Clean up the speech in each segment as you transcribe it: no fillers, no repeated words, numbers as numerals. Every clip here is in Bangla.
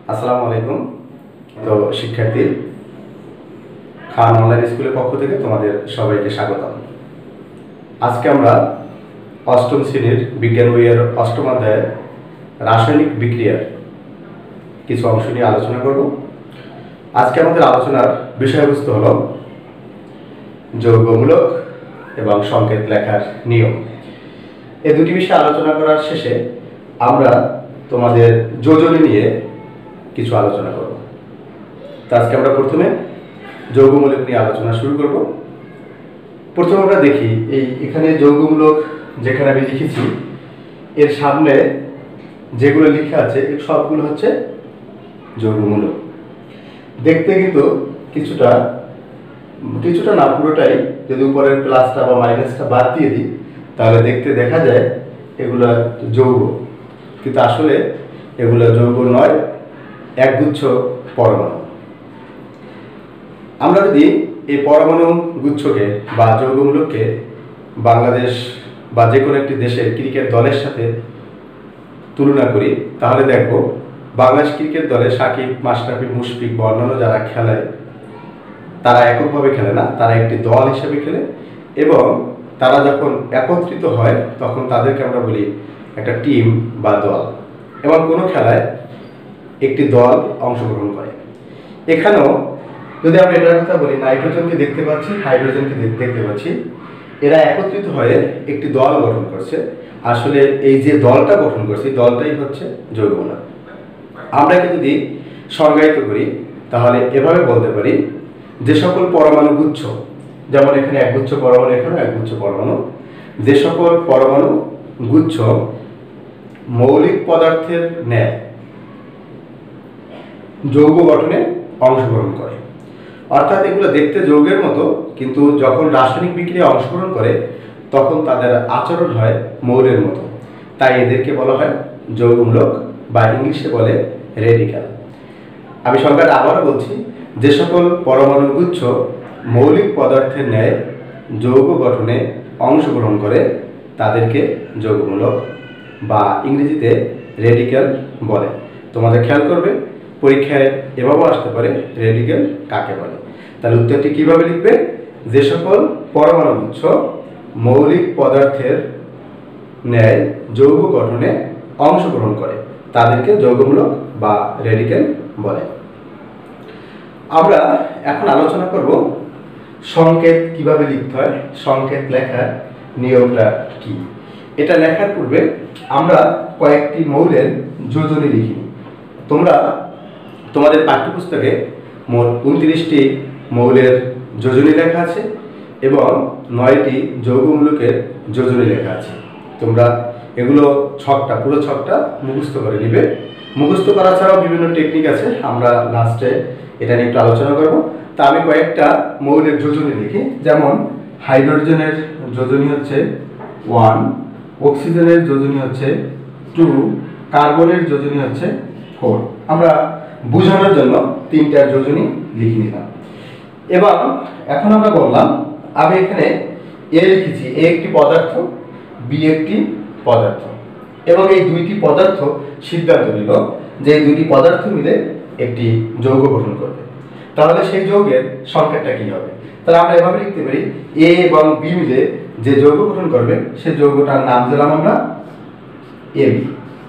আসসালামু আলাইকুম। তো শিক্ষার্থী, খান অনলাইন স্কুলের পক্ষ থেকে তোমাদের সবাইকে স্বাগতম। আজকে আমরা অষ্টম শ্রেণীর বিজ্ঞান বইয়ের অষ্টম অধ্যায়ের রাসায়নিক বিক্রিয়ার কিছু অংশ নিয়ে আলোচনা করব। আজকে আমাদের আলোচনার বিষয়বস্তু হলো যৌগমূলক এবং সংকেত লেখার নিয়ম। এই দুটি বিষয় আলোচনা করার শেষে আমরা তোমাদের যোজনী নিয়ে কিছু আলোচনা করব। তো আজকে আমরা প্রথমে যৌগমূলক নিয়ে আলোচনা শুরু করব। প্রথমে আমরা দেখি এখানে যৌগমূলক যেখানে আমি লিখেছি এর সামনে যেগুলো লেখা আছে সবগুলো হচ্ছে যৌগমূলক। দেখতে কিন্তু কিছুটা না, পুরোটাই যদি উপরের প্লাসটা বা মাইনাসটা বাদ দিয়ে দিই তাহলে দেখতে দেখা যায় এগুলা যৌগ, কিন্তু আসলে এগুলা যৌগ নয়, একগুচ্ছ পরমাণু। আমরা যদি এই পরমাণু গুচ্ছকে বা যৌগমূলককে বাংলাদেশ বা যে কোনো একটি দেশের ক্রিকেট দলের সাথে তুলনা করি তাহলে দেখব বাংলাদেশ ক্রিকেট দলে সাকিব, মাশরাফি, মুশফিক বা অন্যান্য যারা খেলায় তারা এককভাবে খেলে না, তারা একটি দল হিসেবে খেলে এবং তারা যখন একত্রিত হয় তখন তাদেরকে আমরা বলি একটা টিম বা দল। এবং কোনো খেলায় একটি দল অংশগ্রহণ করে। এখানেও যদি আমরা এটার কথা বলি, নাইট্রোজেনকে দেখতে পাচ্ছি, হাইড্রোজেনকে দেখতে পাচ্ছি, এরা একত্রিত হয়ে একটি দল গঠন করছে। আসলে এই যে দলটা গঠন করছে দলটাই হচ্ছে যৌগমূলক। আমরা যদি সংজ্ঞায়িত করি তাহলে এভাবে বলতে পারি, যে সকল পরমাণু গুচ্ছ, যেমন এখানে একগুচ্ছ পরমাণু, এখানে একগুচ্ছ পরমাণু, যে সকল পরমাণু গুচ্ছ মৌলিক পদার্থের ন্যায় যৌগ গঠনে অংশগ্রহণ করে, অর্থাৎ এগুলো দেখতে যৌগের মতো, কিন্তু যখন রাসায়নিক বিক্রিয়ায় অংশগ্রহণ করে তখন তাদের আচরণ হয় মৌলের মতো, তাই এদেরকে বলা হয় যৌগমূলক বা ইংলিশে বলে রেডিক্যাল। আমি সংজ্ঞাটা আবারও বলছি, যে সকল পরমাণু গুচ্ছ মৌলিক পদার্থের ন্যায় যৌগ গঠনে অংশগ্রহণ করে তাদেরকে যৌগমূলক বা ইংরেজিতে রেডিক্যাল বলে। তোমাদের খেয়াল করবে পরীক্ষায় এভাবেও আসতে পারে রেডিক্যাল কাকে বলে। তাহলে উত্তরটি কিভাবে লিখবে? যে সকল পরমাণু গুচ্ছ মৌলিক পদার্থের ন্যায় যৌগ গঠনে অংশগ্রহণ করে তাদেরকে যৌগমূলক বা রেডিক্যাল বলে। আমরা এখন আলোচনা করব সংকেত কিভাবে লিখতে হয়, সংকেত লেখার নিয়মটা কি। এটা লেখার পূর্বে আমরা কয়েকটি মৌলের যোজনী লিখি। তোমরা তোমাদের পাঠ্যপুস্তকে মোট 29টি মৌলের যোজনী লেখা আছে এবং 9টি যৌগমূলকের যোজনী লেখা আছে। তোমরা এগুলো পুরো ছকটা মুখস্থ করে নিবে। মুখস্থ করা ছাড়াও বিভিন্ন টেকনিক আছে, আমরা লাস্টে এটা নিয়ে একটু আলোচনা করব। তা আমি কয়েকটা মৌলের যোজনী লিখি। যেমন হাইড্রোজেনের যোজনী হচ্ছে 1, অক্সিজেনের যোজনী হচ্ছে 2, কার্বনের যোজনী হচ্ছে 4। আমরা বোঝানোর জন্য 3টা যোজনী লিখে নিলাম। এবং এখন আমরা বললাম, আমি এখানে এ লিখেছি, এ একটি পদার্থ, বি একটি পদার্থ, এবং এই দুইটি পদার্থ সিদ্ধান্ত নিল যে এই দুইটি পদার্থ মিলে একটি যৌগ গঠন করবে। তাহলে সেই যৌগের সংকেতটা কি হবে? তাহলে আমরা এভাবে লিখতে পারি, এ এবং বি মিলে যে যৌগ গঠন করবে সেই যৌগটার নাম দিলাম আমরা এবি।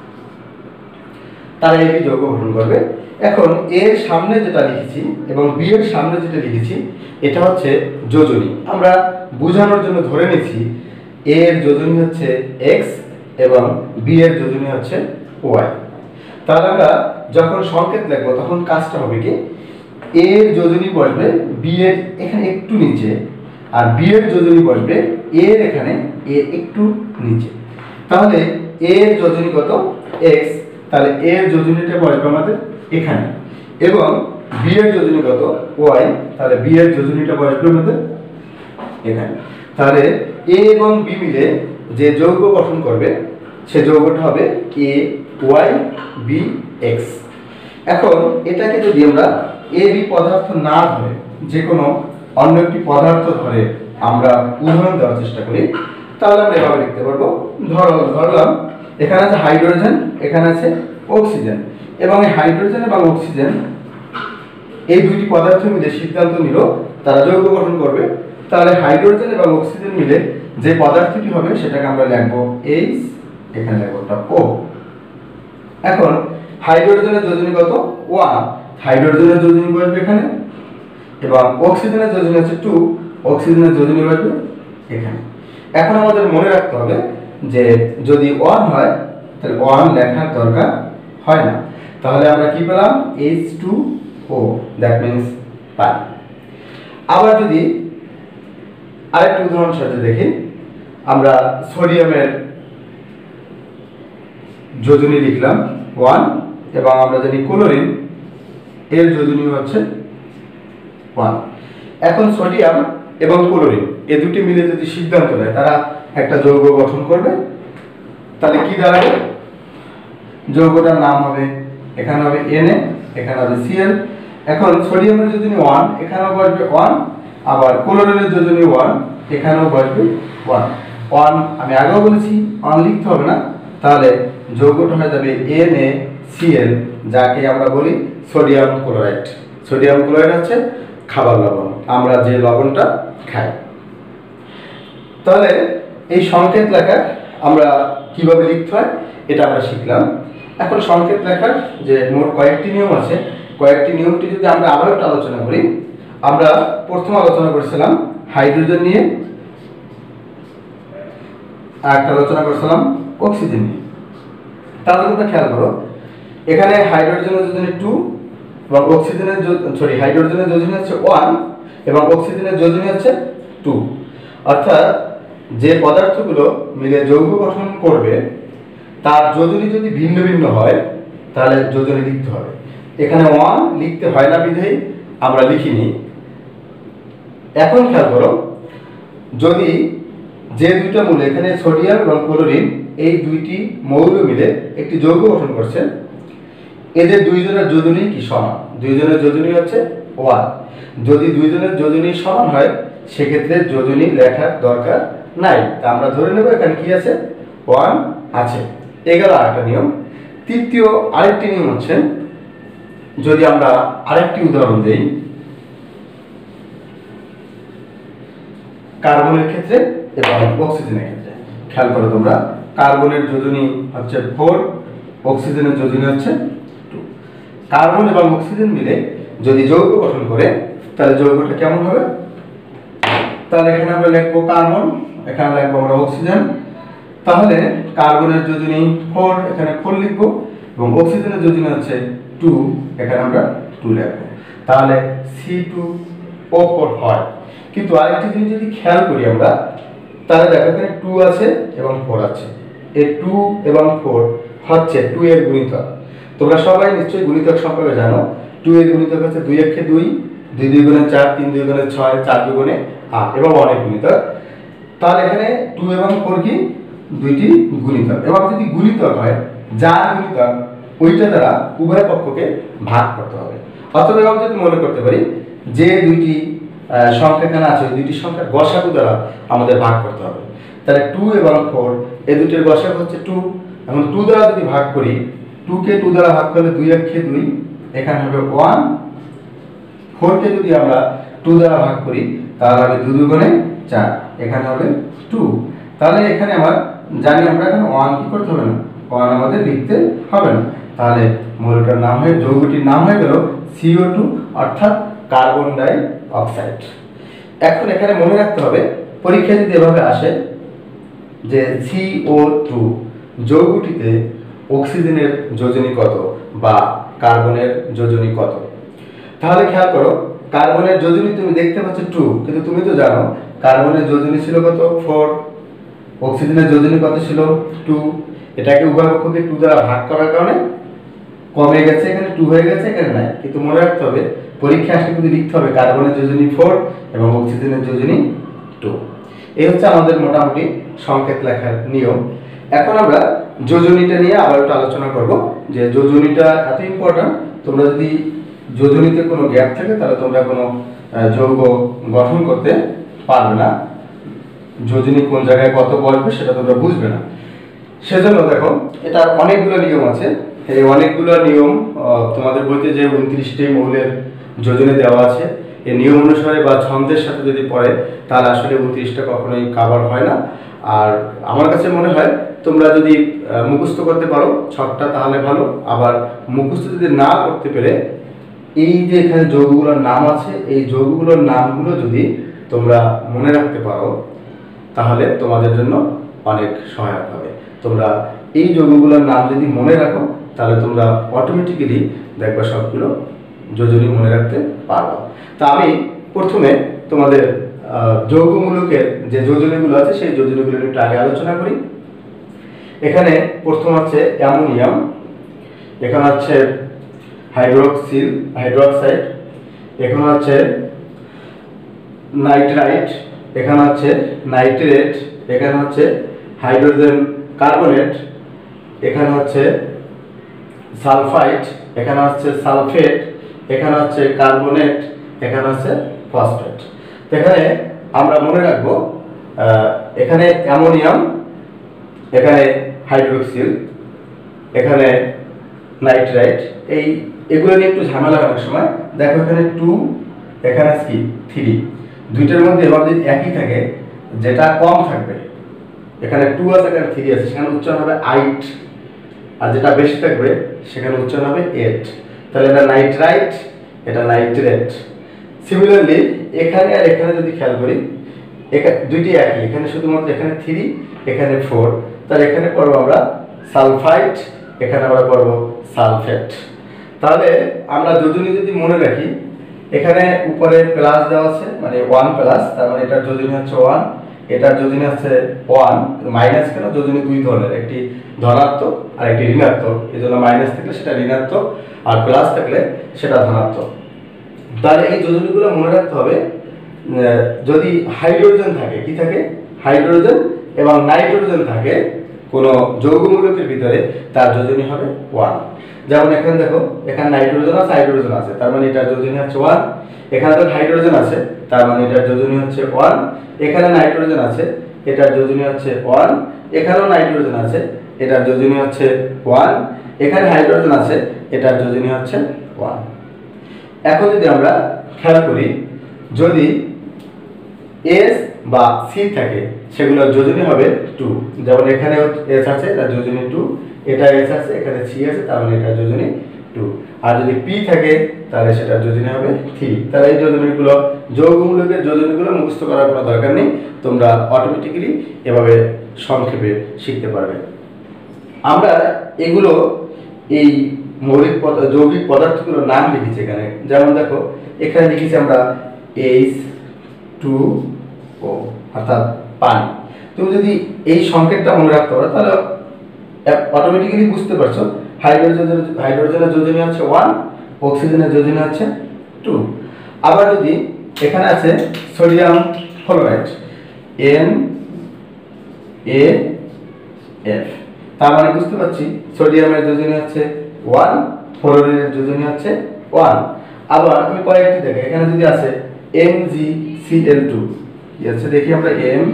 তারা এবি যৌগ গঠন করবে। এখন এর সামনে যেটা লিখেছি এবং বি এর সামনে যেটা লিখেছি এটা হচ্ছে যোজনী। আমরা বোঝানোর জন্য ধরে নিয়েছি এ এর যোজনী হচ্ছে এক্স এবং বি এর যোজনী হচ্ছে ওয়াই। তাহলে আমরা যখন সংকেত লিখবো তখন কাজটা হবে কি, এ এর যোজনী বসবে বি এর এখানে একটু নিচে, আর বি এর যোজনী বসবে এ এর এখানে একটু নিচে। তাহলে এ এর যোজনী কত? এক্স, তাহলে এ এর যোজনীটা বসবে আমাদের এখানে, এবং বি এর যোজনী কত? ওয়াই, তাহলে বি এর যোজনীটা বসবে আমাদের এখানে। তাহলে এ এবং বি মিলে যে যৌগ গঠন করবে সে যৌগটা হবে এ ওয়াই বি এক্স। এখন এটাকে যদি আমরা এ বি পদার্থ না ধরে যে কোনো অন্য একটি পদার্থ ধরে আমরা উদাহরণ দেওয়ার চেষ্টা করি তাহলে আমরা এভাবে লিখতে পারবো। ধরলাম এখানে আছে হাইড্রোজেন, এখানে আছে অক্সিজেন, এবং এই হাইড্রোজেন এবং অক্সিজেন এই দুইটি পদার্থ মিলে সিদ্ধান্ত নিল তারা যৌগ গঠন করবে। তাহলে হাইড্রোজেন এবং অক্সিজেন মিলে যে পদার্থটি হবে সেটাকে আমরা লিখবো H, এখানে লিখবো O। এখন হাইড্রোজেনের যোজনী কত? 1, হাইড্রোজেনের যোজনী বসবে এখানে, এবং অক্সিজেনের যোজনী হচ্ছে 2, অক্সিজেনের যোজনী বসবে এখানে। এখন আমাদের মনে রাখতে হবে যে যদি 1 হয় তাহলে 1 লেখার দরকার হয় না, তাহলে আমরা কি পেলাম? H2O, দ্যাট মিন্স পানি। আবার যদি আরেকটা উদাহরণ সাথে দেখি, আমরা সোডিয়ামের যোজনী লিখলাম 1, এবং আমরা জানি ক্লোরিন এর যোজনী হচ্ছে 1। এখন সোডিয়াম এবং ক্লোরিন এই দুটি মিলে যদি সিদ্ধান্ত নেয় তারা একটা যৌগ গঠন করবে, তাহলে কি দাঁড়াবে? যৌগটার নাম হবে, এখানে হবে Na, এখানে হবে Cl। এখন সোডিয়ামের যোজনী 1, এখানেও বসবে 1, আবার ক্লোরিনের যোজনী 1, এখানেও বসবে 1। 1 আমি আগেও বলেছি 1 লিখতে হবে না, তাহলে যৌগটা হয়ে যাবে NaCl, যাকে আমরা বলি সোডিয়াম ক্লোরাইড। সোডিয়াম ক্লোরাইড হচ্ছে খাবার লবণ, আমরা যে লবণটা খাই। তাহলে এই সংকেত লেখা আমরা কিভাবে লিখতে হয় এটা আমরা শিখলাম। এখন সংকেত লেখার যে মোট কয়েকটি নিয়ম আছে, কয়েকটি নিয়মটি যদি আমরা আবার একটু আলোচনা করি। আমরা প্রথম আলোচনা করেছিলাম হাইড্রোজেন নিয়ে, আর একটা আলোচনা করেছিলাম অক্সিজেন নিয়ে। তাহলে তোমরা খেয়াল করো, এখানে হাইড্রোজেনের যোজনী 2 এবং অক্সিজেনের হাইড্রোজেনের যোজনী হচ্ছে 1 এবং অক্সিজেনের যোজনী হচ্ছে 2। অর্থাৎ যে পদার্থগুলো মিলে যৌগ গঠন করবে তার যোজনী যদি ভিন্ন ভিন্ন হয় তাহলে যোজনী লিখতে হবে। এখানে 1 লিখতে হয় না বিধেয় আমরা লিখিনি। এখন খেয়াল করো, যদি যে দুইটা মৌল, এখানে সোডিয়াম এবং ক্লোরিন এই দুইটি মৌল মিলে একটি যৌগ গঠন করছে, এদের দুইজনের যোজনী কি সমান? দুইজনের যোজনী হচ্ছে 1। যদি দুইজনের যোজনী সমান হয় সেক্ষেত্রে যোজনী লেখার দরকার নাই, তা আমরা ধরে নেব এখানে কি আছে? 1 আছে। এগুলো আরেকটা নিয়ম। তৃতীয় আরেকটি নিয়ম হচ্ছে, যদি আমরা আরেকটি উদাহরণ দেই কার্বনের ক্ষেত্রে এবং অক্সিজেনের ক্ষেত্রে। খেয়াল করো তোমরা, কার্বনের যোজনী হচ্ছে 4, অক্সিজেনের যোজনী হচ্ছে 2। কার্বন এবং অক্সিজেন মিলে যদি যৌগ গঠন করে তাহলে যৌগটা কেমন হবে? তাহলে এখানে আমরা লিখবো কার্বন, এখানে লিখবো আমরা অক্সিজেন। তাহলে কার্বনের যোজনী 4, এখানে 4 লিখবো, এবং অক্সিজেনের যোজনী হচ্ছে 2, এখানে আমরা 2 লিখবো। তাহলে C2O4 হয়। কিন্তু আরেকটি জিনিস যদি খেয়াল করি আমরা, তাহলে দেখো এখানে 2 আছে এবং 4 আছে। এই 2 এবং 4 হচ্ছে 2 এর গুণিতক। তোমরা সবাই নিশ্চয়ই গুণিতক সম্পর্কে জানো। 2 এর গুণিতক হচ্ছে 2 এর 2, 2 2 গুণে 4, 3 2 গুণে 6, 4 2 গুণে 8 এবং অনেক গুণিতক। তাহলে এখানে 2 এবং 4 কি? দুইটি গুণিতক। এবং যদি গুণিতক হয়, যার গুণিতক ওইটা দ্বারা উভয় পক্ষকে ভাগ করতে হবে। অথবা এভাবে যদি মনে করতে পারি, যে দুইটি সংখ্যা এখানে আছে ওই দুইটি সংখ্যার গসাগু দ্বারা আমাদের ভাগ করতে হবে। তাহলে 2 এবং 4 এই দুইটির গসাগু হচ্ছে 2। এখন 2 দ্বারা যদি ভাগ করি, 2 কে 2 দ্বারা ভাগ করলে 2 1 2, এখানে হবে 1। 4 কে যদি আমরা 2 দ্বারা ভাগ করি তাহলে হবে 2 2 গুণে 4, এখানে হবে 2। তাহলে এখানে আমরা জানি আমরা এখানে 1 কি করতে হবে না, 1 আমাদের লিখতে হবে না। তাহলে মৌলটার নাম হয়ে, যৌগটির নাম হয়ে গেল CO2, অর্থাৎ কার্বন ডাই অক্সাইড। এখন এখানে মনে রাখতে হবে, পরীক্ষায় যদি এভাবে আসে যে CO2 যৌগটিতে অক্সিজেনের যোজনী কত বা কার্বনের যোজনী কত, তাহলে খেয়াল করো, কার্বনের যোজনী তুমি দেখতে পাচ্ছ 2, কিন্তু তুমি তো জানো কার্বনের যোজনী ছিল কত? 4। অক্সিজেনের যোজনী কত ছিল? 2। এটাকে উভয় পক্ষকে 2 দ্বারা ভাগ করার কারণে কমে গেছে, এখানে 2 হয়ে গেছে, এখানে নাই। কিন্তু মনে রাখতে হবে, পরীক্ষা আসলে কিন্তু লিখতে হবে কার্বনের যোজনী 4 এবং অক্সিজেনের যোজনী 2। এই হচ্ছে আমাদের মোটামুটি সংকেত লেখার নিয়ম। এখন আমরা যোজনীটা নিয়ে আবার একটু আলোচনা করব, যে যোজনীটা এত ইম্পর্টেন্ট। তোমরা যদি যোজনীতে কোনো গ্যাপ থাকে তাহলে তোমরা কোনো যৌগ গঠন করতে পারবে না। যোজনী কোন জায়গায় কত বসবে সেটা তোমরা বুঝবে না। সেজন্য দেখো, এটা অনেকগুলো নিয়ম আছে। এই অনেকগুলো নিয়ম তোমাদের বইতে যে 29টি মৌলের যোজনে দেওয়া আছে, এই নিয়ম অনুসারে বা ছন্দের সাথে যদি পড়ে তাহলে আসলে 29টা কখনোই কাভার হয় না। আর আমার কাছে মনে হয় তোমরা যদি মুখস্থ করতে পারো ছকটা তাহলে ভালো, আবার মুখস্থ যদি না করতে পেরে এই যে এখানে যৌগগুলোর নাম আছে, এই যৌগগুলোর নামগুলো যদি তোমরা মনে রাখতে পারো তাহলে তোমাদের জন্য অনেক সহায়ক হবে। তোমরা এই যৌগগুলোর নাম যদি মনে রাখো তাহলে তোমরা অটোমেটিক্যালি দেখবা সবগুলো যোজনী মনে রাখতে পারবে। তা আমি প্রথমে তোমাদের যৌগমূলকের যে যোজনীগুলো আছে সেই যোজনীগুলো একটু আগে আলোচনা করি। এখানে প্রথম আছে অ্যামোনিয়াম, এখানে আছে হাইড্রোক্সাইড, এখানে আছে নাইট্রাইট, এখানে আছে নাইট্রেট, এখানে আছে হাইড্রোজেন কার্বনেট, এখানে আছে সালফাইড, এখানে আছে সালফেট, এখানে আছে কার্বনেট, এখানে আছে ফসফেট। এখানে আমরা মনে রাখবো এখানে অ্যামোনিয়াম, এখানে হাইড্রোক্সিল, এখানে নাইট্রাইট, এগুলো নিয়ে একটু ঝামেলা অনেক সময়। দেখো এখানে 2, এখানে কি 3, দুইটার মধ্যে এবার যদি একই থাকে যেটা কম থাকবে, এখানে 2 আছে এখানে 3 আছে, সেখানে উচ্চারণ হবে 8, আর যেটা বেশি থাকবে সেখানে উচ্চারণ হবে 8। তাহলে এটা নাইট্রাইট, এটা নাইট্রেট। সিমিলারলি এখানে আর এখানে যদি খেয়াল করি দুইটি একই, এখানে শুধুমাত্র এখানে 3, এখানে 4, তাহলে এখানে পড়বো আমরা সালফাইড, এখানে আমরা পড়বো সালফেট। তাহলে আমরা যোজনী যদি মনে রাখি, এখানে উপরে প্লাস দেওয়া আছে মানে 1 প্লাস, তার মানে এটার যোজনী হচ্ছে 1, এটার যোজনী আছে 1, মাইনাস কেন, যোজনী দুই ধরনের, একটি ধনাত্মক আর একটি ঋণাত্মক, এই জন্য মাইনাস থাকলে সেটা ঋণাত্মক আর প্লাস থাকলে সেটা ধনাত্মক। তাহলে এই যোজনীগুলো মনে রাখতে হবে। যদি হাইড্রোজেন থাকে, কি থাকে, হাইড্রোজেন এবং নাইট্রোজেন থাকে কোনো যৌগমূলকের ভিতরে, তার যোজনী হবে 1। যেমন এখানে দেখো এখানে নাইট্রোজেন আছে, হাইড্রোজেন আছে, তার মানে এটার যোজনী হচ্ছে 1। এখানে তো হাইড্রোজেন আছে, তার মানে এটার যোজনী হচ্ছে 1। এখানে নাইট্রোজেন আছে, এটার যোজনী হচ্ছে 1। এখানেও নাইট্রোজেন আছে, এটার যোজনী হচ্ছে 1। এখানে হাইড্রোজেন আছে, এটার যোজনী হচ্ছে 1। এখন যদি আমরা খেয়াল করি, যদি এস বা সি থাকে সেগুলোর যোজনী হবে 2। যেমন এখানে এস আছে, তার যোজনী 2, এটা এস আছে, এখানে সি আছে, তার মানে এটার যোজনী 2। আর যদি পি থাকে তাহলে সেটার যোজনী হবে 3। তাহলে এই যোজনীগুলো যৌগমূলকের যোজনীগুলো মুখস্থ করার কোনো দরকার নেই, তোমরা অটোমেটিক্যালি এভাবে সংক্ষেপে শিখতে পারবে। আমরা এগুলো এই যৌগিক পদার্থগুলোর নাম লিখেছি এখানে। যেমন দেখো এখানে লিখেছি আমরা H2O অর্থাৎ পানি। তুমি যদি এই সংকেতটা মনে রাখতে পারো তাহলে অটোমেটিক্যালি বুঝতে পারছো হাইড্রোজেনের যোজনী হচ্ছে 1, অক্সিজেনের যোজনী হচ্ছে 2। আবার যদি এখানে আছে সোডিয়াম ফ্লোরাইড NaF, তার মানে বুঝতে পারছি সোডিয়ামের যোজনী হচ্ছে 1, ফ্লোরিনের যোজনী হচ্ছে 1। আবার আমি কয়েকটি দেখি, এখানে যদি আছে MgCl2, কি আছে দেখি আমরা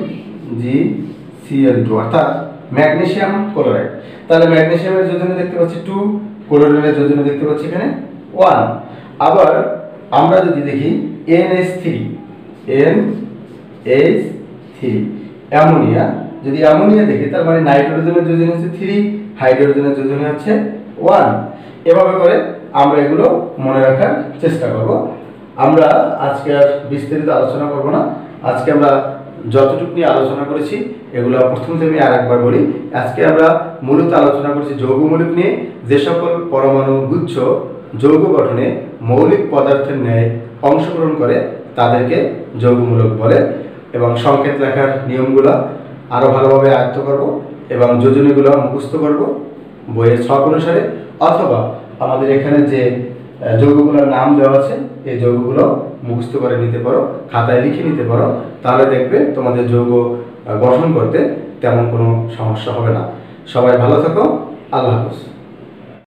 MgCl2 অর্থাৎ ম্যাগনেসিয়াম ক্লোরাইড। তাহলে ম্যাগনেসিয়ামের যোজনী দেখতে পাচ্ছি 2, ক্লোরিনের যোজনী দেখতে পাচ্ছি এখানে 1। আবার আমরা যদি দেখি NH3 অ্যামোনিয়া, যদি অ্যামোনিয়া দেখি তার মানে নাইট্রোজেনের যোজনী হচ্ছে 3, হাইড্রোজেনের যোজনী হচ্ছে 1। এভাবে করে আমরা এগুলো মনে রাখার চেষ্টা করব। আমরা আজকে আর বিস্তারিত আলোচনা করব না, আজকে আমরা যতটুকু নিয়ে আলোচনা করেছি এগুলো প্রথম থেকে আরেকবার বলি। আজকে আমরা মূলত আলোচনা করছি যৌগমূলক নিয়ে। যে সকল পরমাণু গুচ্ছ যৌগ গঠনে মৌলিক পদার্থের ন্যায় অংশগ্রহণ করে তাদেরকে যৌগমূলক বলে, এবং সংকেত লেখার নিয়মগুলো আরও ভালোভাবে আয়ত্ত করব এবং যোজনীগুলো মুখস্থ করব বইয়ের ছক অনুসারে, অথবা আমাদের এখানে যে যৌগগুলোর নাম দেওয়া আছে এই যৌগগুলো মুখস্থ করে নিতে পারো, খাতায় লিখে নিতে পারো, তাহলে দেখবে তোমাদের যৌগ গঠন করতে তেমন কোনো সমস্যা হবে না। সবাই ভালো থাকো, আল্লাহ হাফেজ।